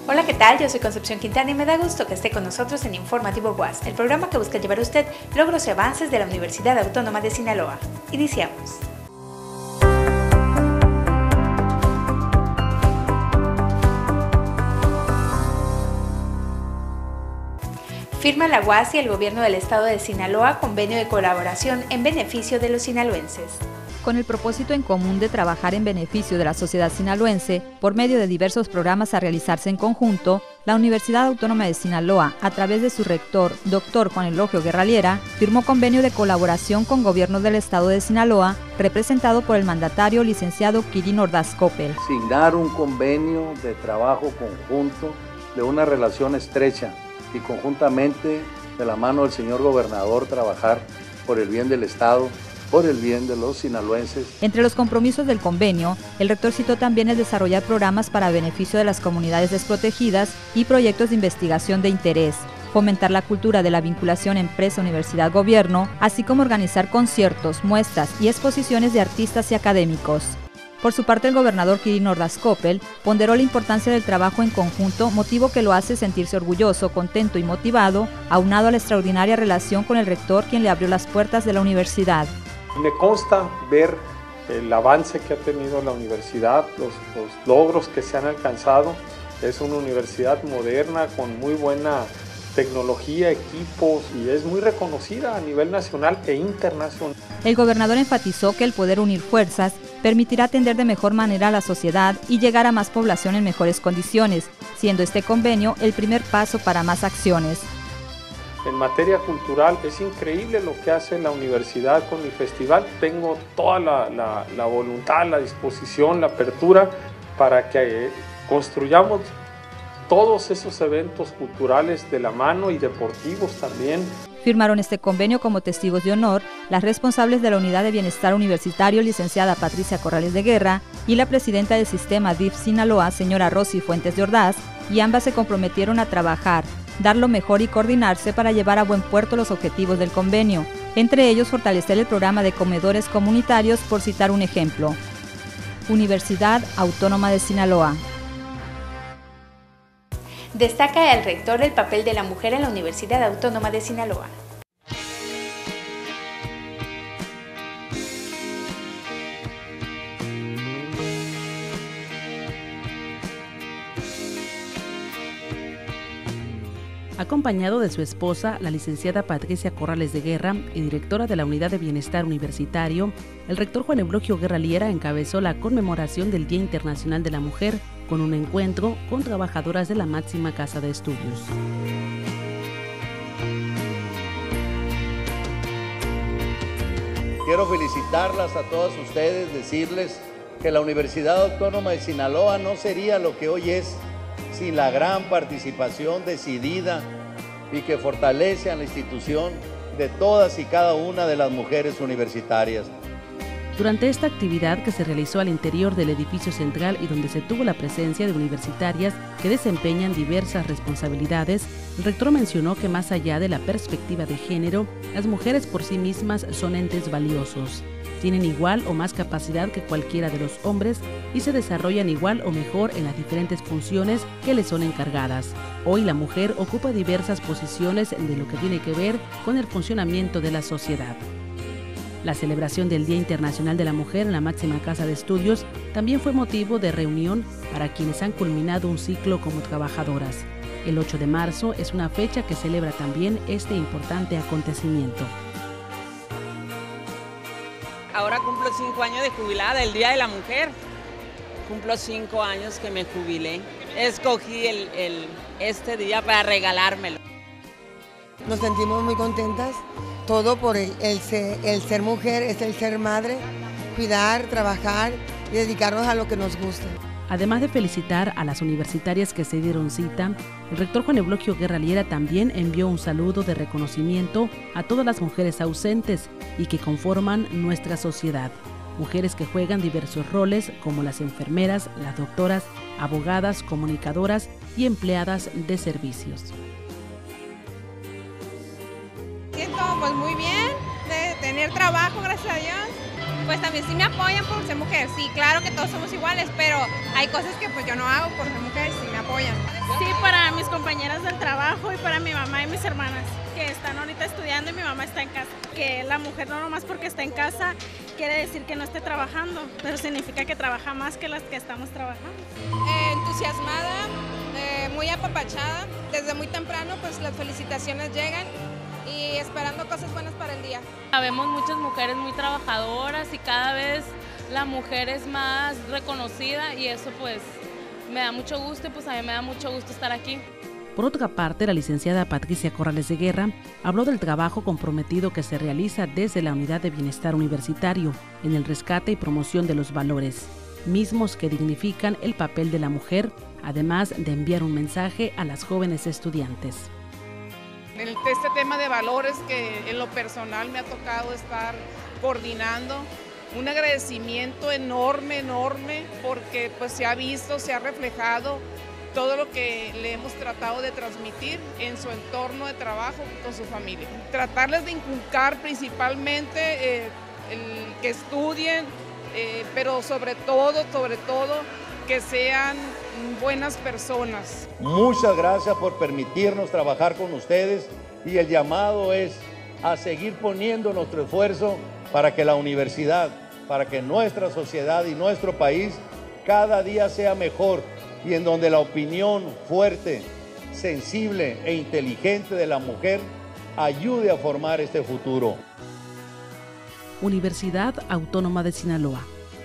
Hola, ¿qué tal? Yo soy Concepción Quintana y me da gusto que esté con nosotros en Informativo UAS, el programa que busca llevar a usted logros y avances de la Universidad Autónoma de Sinaloa. Iniciamos. Firma la UAS y el Gobierno del Estado de Sinaloa convenio de colaboración en beneficio de los sinaloenses. Con el propósito en común de trabajar en beneficio de la sociedad sinaloense, por medio de diversos programas a realizarse en conjunto, la Universidad Autónoma de Sinaloa, a través de su rector, Dr. Juan Eulogio Guerra Liera, firmó convenio de colaboración con Gobierno del Estado de Sinaloa, representado por el mandatario licenciado Quirino Ordaz Coppel. Signar un convenio de trabajo conjunto, de una relación estrecha y conjuntamente de la mano del señor gobernador trabajar por el bien del Estado, por el bien de los sinaloenses. Entre los compromisos del convenio, el rector citó también el desarrollar programas para beneficio de las comunidades desprotegidas y proyectos de investigación de interés, fomentar la cultura de la vinculación empresa-universidad-gobierno, así como organizar conciertos, muestras y exposiciones de artistas y académicos. Por su parte, el gobernador Quirino Ordaz Coppel ponderó la importancia del trabajo en conjunto, motivo que lo hace sentirse orgulloso, contento y motivado, aunado a la extraordinaria relación con el rector, quien le abrió las puertas de la universidad. Me consta ver el avance que ha tenido la universidad, los logros que se han alcanzado. Es una universidad moderna con muy buena tecnología, equipos, y es muy reconocida a nivel nacional e internacional. El gobernador enfatizó que el poder unir fuerzas permitirá atender de mejor manera a la sociedad y llegar a más población en mejores condiciones, siendo este convenio el primer paso para más acciones. En materia cultural es increíble lo que hace la universidad con el festival. Tengo toda la voluntad, la disposición, la apertura para que construyamos todos esos eventos culturales de la mano y deportivos también. Firmaron este convenio como testigos de honor las responsables de la Unidad de Bienestar Universitario, licenciada Patricia Corrales de Guerra, y la presidenta del sistema DIF Sinaloa, señora Rosy Fuentes de Ordaz, y ambas se comprometieron a trabajar, dar lo mejor y coordinarse para llevar a buen puerto los objetivos del convenio, entre ellos fortalecer el programa de comedores comunitarios, por citar un ejemplo. Universidad Autónoma de Sinaloa. Destaca el rector el papel de la mujer en la Universidad Autónoma de Sinaloa. Acompañado de su esposa, la licenciada Patricia Corrales de Guerra y directora de la Unidad de Bienestar Universitario, el rector Juan Eulogio Guerra Liera encabezó la conmemoración del Día Internacional de la Mujer con un encuentro con trabajadoras de la máxima casa de estudios. Quiero felicitarlas a todas ustedes, decirles que la Universidad Autónoma de Sinaloa no sería lo que hoy es sin la gran participación decidida y que fortalece a la institución de todas y cada una de las mujeres universitarias. Durante esta actividad, que se realizó al interior del edificio central y donde se tuvo la presencia de universitarias que desempeñan diversas responsabilidades, el rector mencionó que más allá de la perspectiva de género, las mujeres por sí mismas son entes valiosos. Tienen igual o más capacidad que cualquiera de los hombres y se desarrollan igual o mejor en las diferentes funciones que les son encargadas. Hoy la mujer ocupa diversas posiciones de lo que tiene que ver con el funcionamiento de la sociedad. La celebración del Día Internacional de la Mujer en la máxima casa de estudios también fue motivo de reunión para quienes han culminado un ciclo como trabajadoras. El 8 de marzo es una fecha que celebra también este importante acontecimiento. Ahora cumplo 5 años de jubilada, el Día de la Mujer. Cumplo 5 años que me jubilé. Escogí este día para regalármelo. Nos sentimos muy contentas, todo por el ser mujer, es el ser madre, cuidar, trabajar y dedicarnos a lo que nos gusta. Además de felicitar a las universitarias que se dieron cita, el rector Juan Eulogio Guerra Liera también envió un saludo de reconocimiento a todas las mujeres ausentes y que conforman nuestra sociedad. Mujeres que juegan diversos roles como las enfermeras, las doctoras, abogadas, comunicadoras y empleadas de servicios. Siento pues muy bien de tener trabajo, gracias a Dios. pues también sí me apoyan por ser mujer. Sí, claro que todos somos iguales, pero hay cosas que pues yo no hago por ser mujer, sí me apoyan. Sí, para mis compañeras del trabajo y para mi mamá y mis hermanas que están ahorita estudiando y mi mamá está en casa. Que la mujer no nomás porque está en casa quiere decir que no esté trabajando, pero significa que trabaja más que las que estamos trabajando. Entusiasmada, muy apapachada, desde muy temprano pues las felicitaciones llegan y esperando cosas buenas para el día. Vemos muchas mujeres muy trabajadoras y cada vez la mujer es más reconocida y eso pues me da mucho gusto y pues a mí me da mucho gusto estar aquí. Por otra parte, la licenciada Patricia Corrales de Guerra habló del trabajo comprometido que se realiza desde la Unidad de Bienestar Universitario en el rescate y promoción de los valores, mismos que dignifican el papel de la mujer, además de enviar un mensaje a las jóvenes estudiantes. Este tema de valores que en lo personal me ha tocado estar coordinando, un agradecimiento enorme, porque pues se ha visto, se ha reflejado todo lo que le hemos tratado de transmitir en su entorno de trabajo con su familia. Tratarles de inculcar principalmente el que estudien, pero sobre todo que sean buenas personas. Muchas gracias por permitirnos trabajar con ustedes y el llamado es a seguir poniendo nuestro esfuerzo para que la universidad, para que nuestra sociedad y nuestro país cada día sea mejor y en donde la opinión fuerte, sensible e inteligente de la mujer ayude a formar este futuro. Universidad Autónoma de Sinaloa.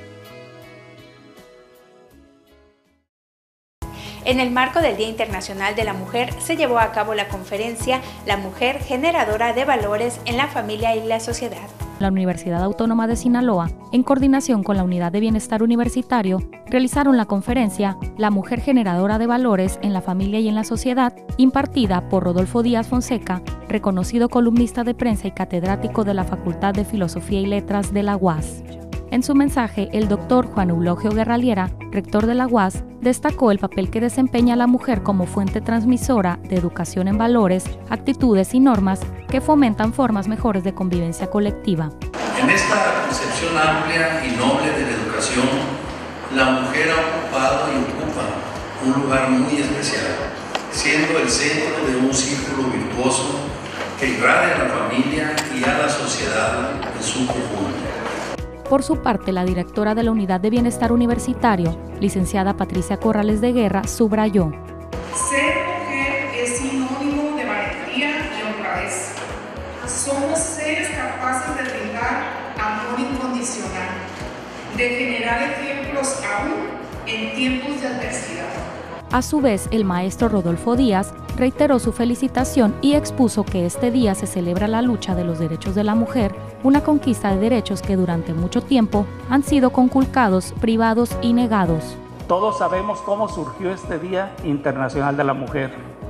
En el marco del Día Internacional de la Mujer se llevó a cabo la conferencia La Mujer Generadora de Valores en la Familia y la Sociedad. La Universidad Autónoma de Sinaloa, en coordinación con la Unidad de Bienestar Universitario, realizaron la conferencia La Mujer Generadora de Valores en la Familia y en la Sociedad, impartida por Rodolfo Díaz Fonseca, reconocido columnista de prensa y catedrático de la Facultad de Filosofía y Letras de la UAS. En su mensaje, el doctor Juan Eulogio Guerraliera, rector de la UAS, destacó el papel que desempeña la mujer como fuente transmisora de educación en valores, actitudes y normas que fomentan formas mejores de convivencia colectiva. En esta concepción amplia y noble de la educación, la mujer ha ocupado y ocupa un lugar muy especial, siendo el centro de un círculo virtuoso que irradia a la familia y a la sociedad en su conjunto. Por su parte, la directora de la Unidad de Bienestar Universitario, licenciada Patricia Corrales de Guerra, subrayó: ser mujer es sinónimo de valentía y honradez. Somos seres capaces de brindar amor incondicional, de generar ejemplos aún en tiempos de adversidad. A su vez, el maestro Rodolfo Díaz reiteró su felicitación y expuso que este día se celebra la lucha de los derechos de la mujer, una conquista de derechos que durante mucho tiempo han sido conculcados, privados y negados. Todos sabemos cómo surgió este Día Internacional de la Mujer.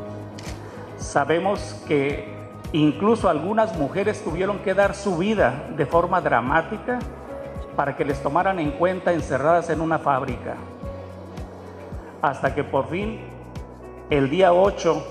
Sabemos que incluso algunas mujeres tuvieron que dar su vida de forma dramática para que les tomaran en cuenta encerradas en una fábrica. Hasta que por fin, el día 8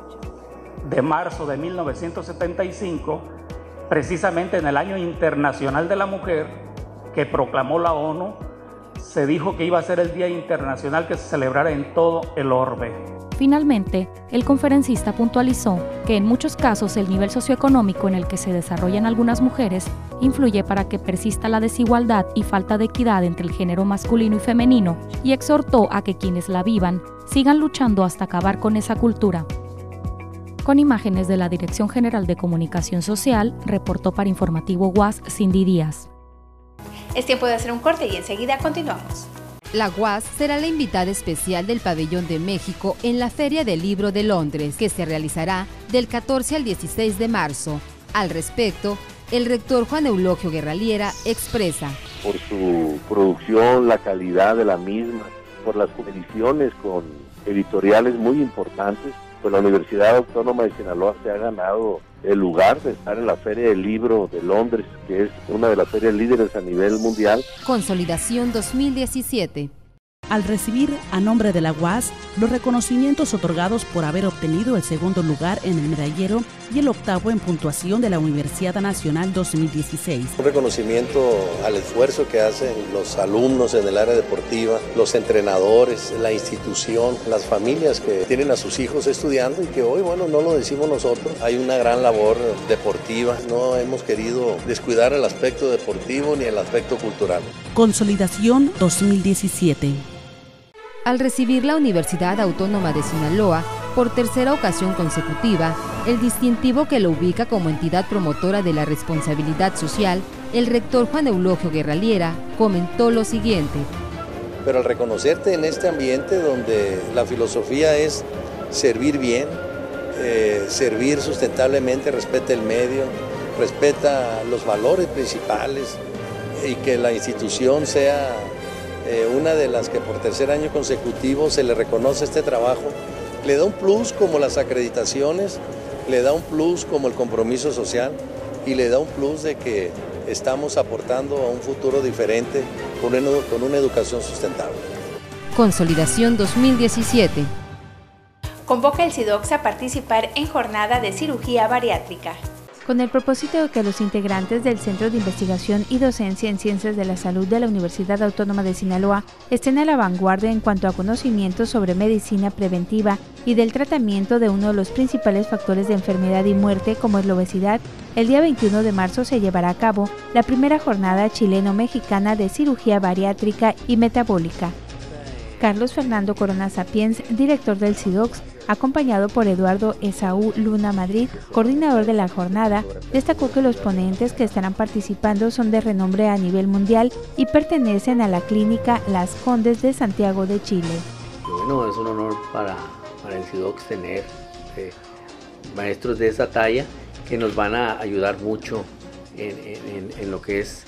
de marzo de 1975, precisamente en el Año Internacional de la Mujer, que proclamó la ONU, se dijo que iba a ser el Día Internacional que se celebrara en todo el orbe. Finalmente, el conferencista puntualizó que en muchos casos el nivel socioeconómico en el que se desarrollan algunas mujeres influye para que persista la desigualdad y falta de equidad entre el género masculino y femenino, y exhortó a que quienes la vivan sigan luchando hasta acabar con esa cultura. Con imágenes de la Dirección General de Comunicación Social, reportó para Informativo UAS Cindy Díaz. Es tiempo de hacer un corte y enseguida continuamos. La UAS será la invitada especial del Pabellón de México en la Feria del Libro de Londres, que se realizará del 14 al 16 de marzo. Al respecto, el rector Juan Eulogio Guerraliera expresa: por su producción, la calidad de la misma, por las ediciones con editoriales muy importantes, pues la Universidad Autónoma de Sinaloa se ha ganado el lugar de estar en la Feria del Libro de Londres, que es una de las ferias líderes a nivel mundial. Consolidación 2017. al recibir a nombre de la UAS los reconocimientos otorgados por haber obtenido el segundo lugar en el medallero y el octavo en puntuación de la Universidad Nacional 2016. Un reconocimiento al esfuerzo que hacen los alumnos en el área deportiva, los entrenadores, la institución, las familias que tienen a sus hijos estudiando y que hoy, bueno, no lo decimos nosotros, hay una gran labor deportiva, no hemos querido descuidar el aspecto deportivo ni el aspecto cultural. Consolidación 2017. Al recibir la Universidad Autónoma de Sinaloa, por tercera ocasión consecutiva, el distintivo que lo ubica como entidad promotora de la responsabilidad social, el rector Juan Eulogio Guerraliera comentó lo siguiente. Pero al reconocerte en este ambiente donde la filosofía es servir bien, servir sustentablemente, respeta el medio, respeta los valores principales y que la institución sea una de las que por tercer año consecutivo se le reconoce este trabajo, le da un plus como las acreditaciones, le da un plus como el compromiso social y le da un plus de que estamos aportando a un futuro diferente con una educación sustentable. Consolidación 2017. Convoca el SIDOCS a participar en jornada de cirugía bariátrica. Con el propósito de que los integrantes del Centro de Investigación y Docencia en Ciencias de la Salud de la Universidad Autónoma de Sinaloa estén a la vanguardia en cuanto a conocimientos sobre medicina preventiva y del tratamiento de uno de los principales factores de enfermedad y muerte como es la obesidad, el día 21 de marzo se llevará a cabo la primera jornada chileno-mexicana de cirugía bariátrica y metabólica. Carlos Fernando Corona Sapiens, director del SIDOCS, acompañado por Eduardo Esaú Luna Madrid, coordinador de la jornada, destacó que los ponentes que estarán participando son de renombre a nivel mundial y pertenecen a la clínica Las Condes de Santiago de Chile. Bueno, es un honor para el SIDOCS tener maestros de esa talla que nos van a ayudar mucho en lo que es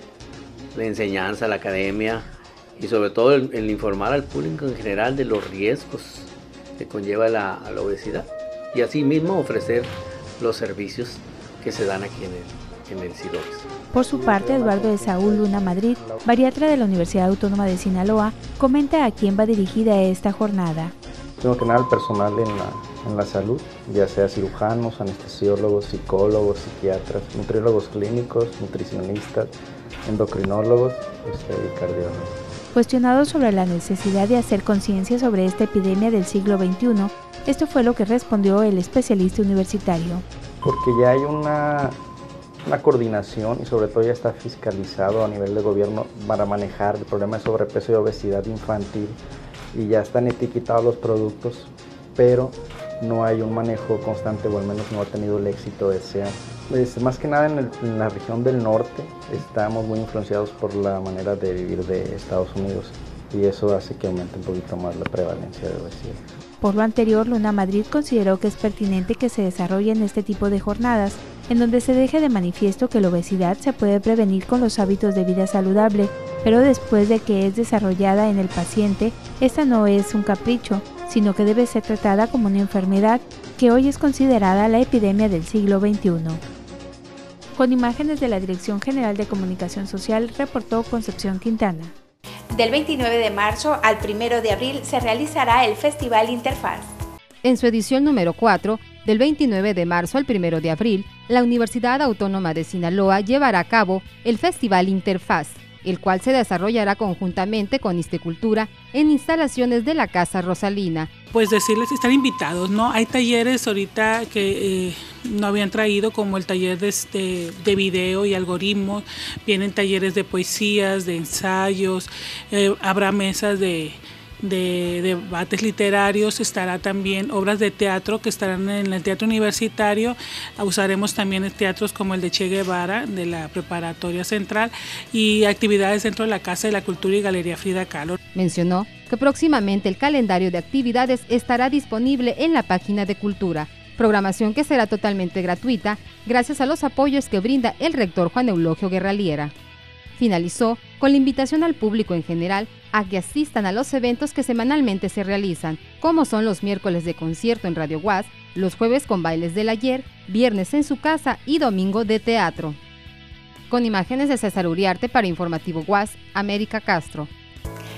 la enseñanza, la academia y sobre todo el informar al público en general de los riesgos que conlleva la obesidad y asimismo ofrecer los servicios que se dan aquí en el SIDOCS. Por su parte, Eduardo Esaú Luna Madrid, bariatra de la Universidad Autónoma de Sinaloa, comenta a quién va dirigida esta jornada. Primero que nada, el personal en la salud, ya sea cirujanos, anestesiólogos, psicólogos, psiquiatras, nutriólogos clínicos, nutricionistas, endocrinólogos y cardiólogos. Cuestionado sobre la necesidad de hacer conciencia sobre esta epidemia del siglo XXI, esto fue lo que respondió el especialista universitario. Porque ya hay una coordinación y sobre todo ya está fiscalizado a nivel de gobierno para manejar el problema de sobrepeso y obesidad infantil y ya están etiquetados los productos, pero no hay un manejo constante o al menos no ha tenido el éxito deseado. Más que nada en la región del norte estamos muy influenciados por la manera de vivir de Estados Unidos y eso hace que aumente un poquito más la prevalencia de obesidad. Por lo anterior, Luna Madrid consideró que es pertinente que se desarrollen este tipo de jornadas, en donde se deje de manifiesto que la obesidad se puede prevenir con los hábitos de vida saludable, pero después de que es desarrollada en el paciente, esta no es un capricho, sino que debe ser tratada como una enfermedad que hoy es considerada la epidemia del siglo XXI. Con imágenes de la Dirección General de Comunicación Social, reportó Concepción Quintana. Del 29 de marzo al 1 de abril se realizará el Festival Interfaz. En su edición número 4, del 29 de marzo al 1 de abril, la Universidad Autónoma de Sinaloa llevará a cabo el Festival Interfaz, el cual se desarrollará conjuntamente con Istecultura en instalaciones de la Casa Rosalina. Pues decirles que están invitados, ¿no? Hay talleres ahorita que no habían traído, como el taller de video y algoritmos, vienen talleres de poesías, de ensayos, habrá mesas de debates literarios, estará también obras de teatro que estarán en el Teatro Universitario, usaremos también teatros como el de Che Guevara, de la Preparatoria Central, y actividades dentro de la Casa de la Cultura y Galería Frida Kahlo. Mencionó que próximamente el calendario de actividades estará disponible en la página de Cultura, programación que será totalmente gratuita gracias a los apoyos que brinda el rector Juan Eulogio Guerraliera. Finalizó con la invitación al público en general a que asistan a los eventos que semanalmente se realizan, como son los miércoles de concierto en Radio UAS, los jueves con bailes del ayer, viernes en su casa y domingo de teatro. Con imágenes de César Uriarte para Informativo UAS, América Castro.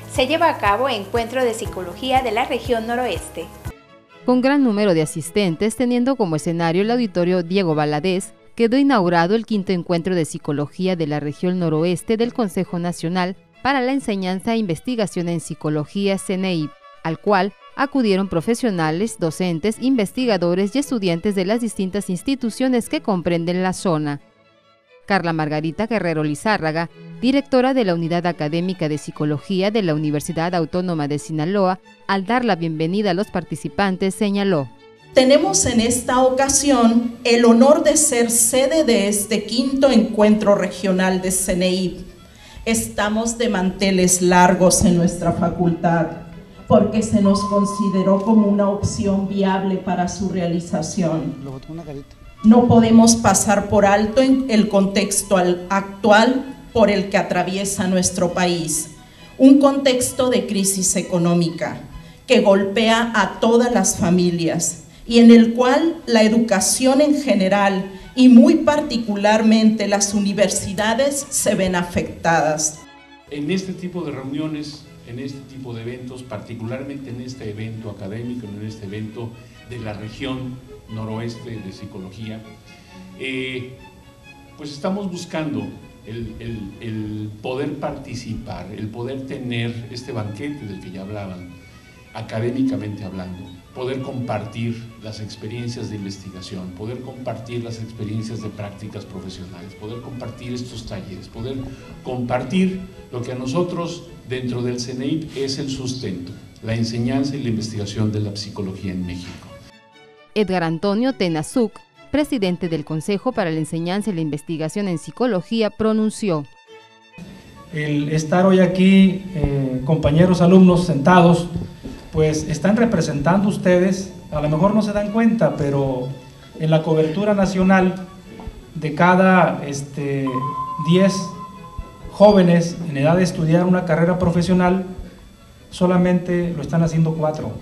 se lleva a cabo Encuentro de Psicología de la Región Noroeste. Con gran número de asistentes, teniendo como escenario el auditorio Diego Valadez, quedó inaugurado el 5º Encuentro de Psicología de la Región Noroeste del Consejo Nacional para la Enseñanza e Investigación en Psicología CNEIP, al cual acudieron profesionales, docentes, investigadores y estudiantes de las distintas instituciones que comprenden la zona. Carla Margarita Guerrero Lizárraga, directora de la Unidad Académica de Psicología de la Universidad Autónoma de Sinaloa, al dar la bienvenida a los participantes, señaló: tenemos en esta ocasión el honor de ser sede de este 5º Encuentro Regional de CNEIP. Estamos de manteles largos en nuestra facultad, porque se nos consideró como una opción viable para su realización. No podemos pasar por alto el contexto actual por el que atraviesa nuestro país, un contexto de crisis económica que golpea a todas las familias y en el cual la educación en general y muy particularmente las universidades se ven afectadas. En este tipo de reuniones, en este tipo de eventos, particularmente en este evento académico, en este evento de la región noroeste de psicología, pues estamos buscando el poder participar, el poder tener este banquete del que ya hablaban, académicamente hablando, poder compartir las experiencias de investigación, poder compartir las experiencias de prácticas profesionales, poder compartir estos talleres, poder compartir lo que a nosotros dentro del CNEIP es el sustento, la enseñanza y la investigación de la psicología en México. Edgar Antonio Tenazuc, presidente del Consejo para la Enseñanza y la Investigación en Psicología, pronunció: el estar hoy aquí, compañeros alumnos sentados, pues están representando ustedes, a lo mejor no se dan cuenta, pero en la cobertura nacional de cada 10 jóvenes en edad de estudiar una carrera profesional, solamente lo están haciendo 4.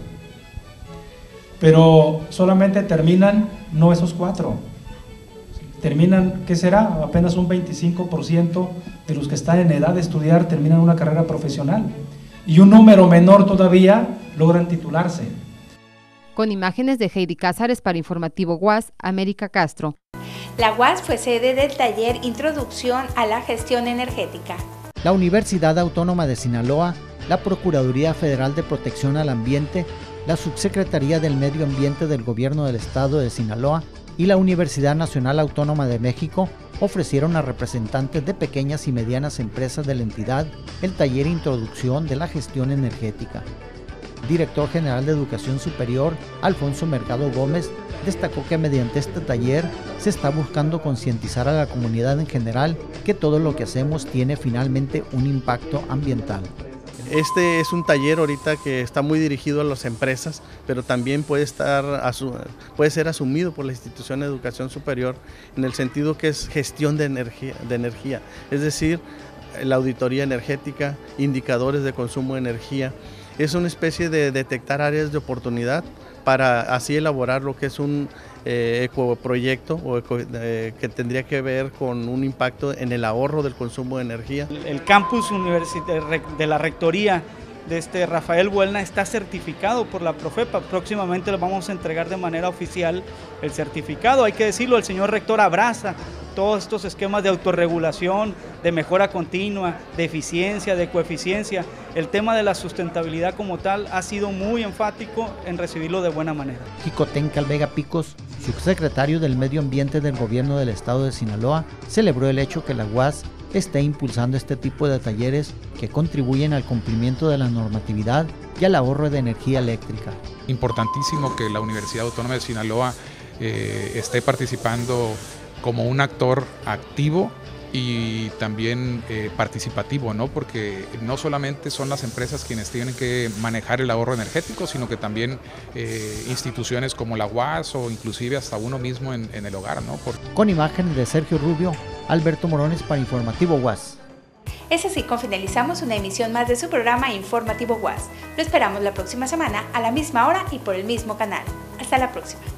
Pero solamente terminan, no esos 4, terminan, ¿qué será? Apenas un 25% de los que están en edad de estudiar terminan una carrera profesional. Y un número menor todavía logran titularse. Con imágenes de Heidi Cázares para Informativo UAS, América Castro. La UAS fue sede del taller Introducción a la Gestión Energética. La Universidad Autónoma de Sinaloa, la Procuraduría Federal de Protección al Ambiente, la Subsecretaría del Medio Ambiente del Gobierno del Estado de Sinaloa y la Universidad Nacional Autónoma de México ofrecieron a representantes de pequeñas y medianas empresas de la entidad el taller Introducción de la Gestión Energética. Director General de Educación Superior, Alfonso Mercado Gómez, destacó que mediante este taller se está buscando concientizar a la comunidad en general que todo lo que hacemos tiene finalmente un impacto ambiental. Este es un taller ahorita que está muy dirigido a las empresas, pero también puede ser asumido por la institución de educación superior en el sentido que es gestión de energía, es decir, la auditoría energética, indicadores de consumo de energía. Es una especie de detectar áreas de oportunidad para así elaborar lo que es un ecoproyecto que tendría que ver con un impacto en el ahorro del consumo de energía. El campus de la rectoría de Rafael Buelna está certificado por la Profepa. Próximamente le vamos a entregar de manera oficial el certificado. Hay que decirlo, el señor rector abraza todos estos esquemas de autorregulación, de mejora continua, de eficiencia, de coeficiencia. El tema de la sustentabilidad como tal ha sido muy enfático en recibirlo de buena manera. Jicotén Calvega Picos, subsecretario del Medio Ambiente del Gobierno del Estado de Sinaloa, celebró el hecho que la UAS esté impulsando este tipo de talleres que contribuyen al cumplimiento de la normatividad y al ahorro de energía eléctrica. Importantísimo que la Universidad Autónoma de Sinaloa esté participando como un actor activo y también participativo, ¿no? Porque no solamente son las empresas quienes tienen que manejar el ahorro energético, sino que también instituciones como la UAS o inclusive hasta uno mismo en el hogar, ¿no? Con imágenes de Sergio Rubio, Alberto Morones para Informativo UAS. Es así como finalizamos una emisión más de su programa Informativo UAS. Lo esperamos la próxima semana a la misma hora y por el mismo canal. Hasta la próxima.